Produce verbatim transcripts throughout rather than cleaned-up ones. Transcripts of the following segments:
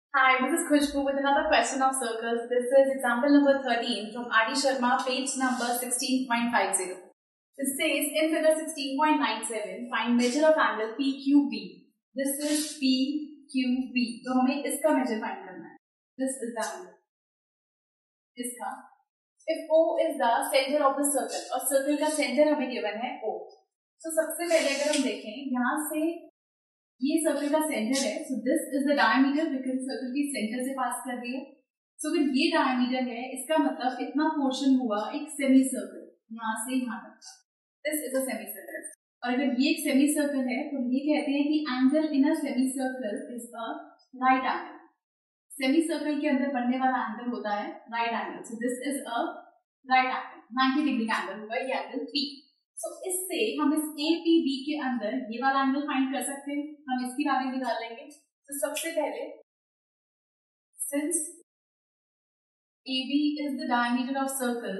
Hi, this is Khushbu with another question of circles. This is example number thirteen from R D Sharma, page number sixteen point five zero. It says in figure sixteen point nine seven, find measure of angle P Q B. This is P Q B. तो हमें इसका measure find करना है. This is the angle. इसका. If O is the center of the circle और circle का center हमें given है O. So सबसे पहले अगर हम देखें यहाँ से ये सर्कल का सेंटर है. So this is the diameter because circle की सेंटर से पास कर रही है. सो अगर ये डायमीटर है इसका मतलब इतना पोर्शन हुआ एक सेमी सर्कल यहाँ से यहाँ तक. This is a semicircle. और अगर ये एक सेमी सर्कल है तो ये कहते हैं कि angle in a semicircle is a right angle. Semicircle के अंदर बनने वाला एंगल होता है right angle. So this is a right angle. Ninety degree का एंगल होगा ये एंगल पी. सो so, इससे हम इस ए पी बी के अंदर ये वाला एंगल फाइंड कर सकते हैं. हम इसकी वैल्यू निकाल लेंगे. तो so, सबसे पहले since A B is the diameter of circle,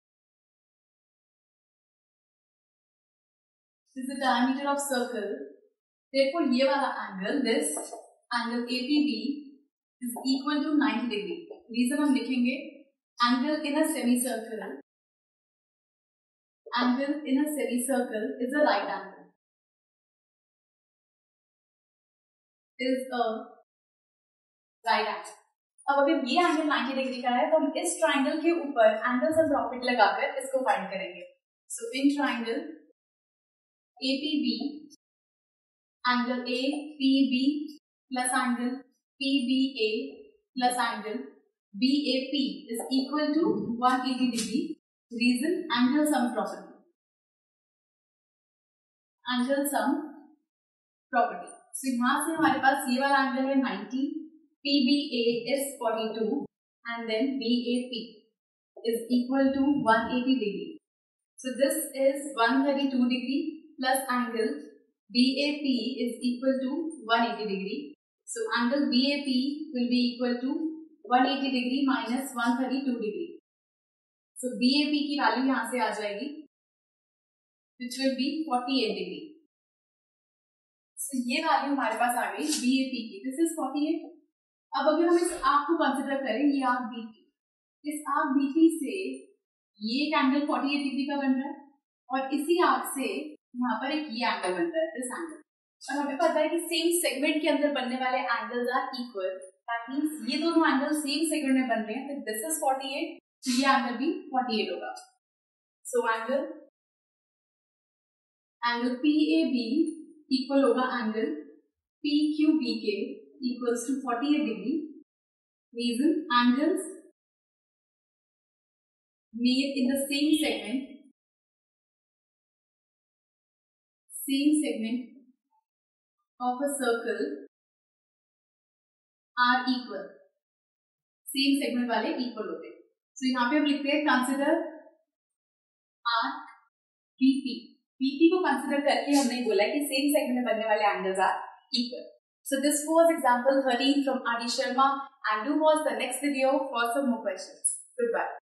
is the diameter of circle, therefore ये वाला angle this angle A P B is equal to ninety degree. Reason हम लिखेंगे angle in a semicircle. Angle in a semicircle is a right angle. Is a right angle. अब अगर ये angle ninety degree का है तो हम इस ट्राइंगल के ऊपर एंगल सम प्रॉफिट लगाकर इसको फाइंड करेंगे. So in triangle A P B, angle A P B plus angle P B A plus angle B A P is equal to one hundred eighty degree. Reason angle sum property. Angle sum property. So यहाँ से हमारे पास ये वाला angle है ninety, P B A is forty-two, and then B A P is equal to one hundred eighty degree. So this is one hundred thirty-two degree plus angle B A P is equal to one hundred eighty degree. So angle B A P will be equal to one hundred eighty degree minus one hundred thirty-two degree. So B A P की value यहाँ से आ जाएगी which will be forty-eight degree. So ये value हमारे पास आ गई B A P की. This is forty-eight. अब अगर हम इस आर्क को कंसिडर करें, ये आर्क B P, इस आर्क B P से ये एक एंगल forty-eight डिग्री का बन रहा है और इसी आर्क से यहाँ पर एक ये एंगल बन रहा है, दिस एंगल. और हमें पता है कि सेम सेगमेंट के अंदर बनने वाले angles are equal. That means ये दोनों एंगल सेम सेगमेंट में बन रहे हैं. तो दिस इज forty-eight, तो ये एंगल भी forty-eight होगा. So angle angle P A B equal होगा एंगल P Q B के equals to forty-eight degree. Reason angles made in the same segment, same segment of a circle are equal. Same segment वाले equal होते हैं. So so, यहाँ पे हम लिखते हैं consider arc B P. B P को कंसिडर करके हमने बोला कि सेम सेगमेंट में बनने वाले angles are equal. So this was example thirteen from R D Sharma, and do watch the next video for some more questions. Goodbye.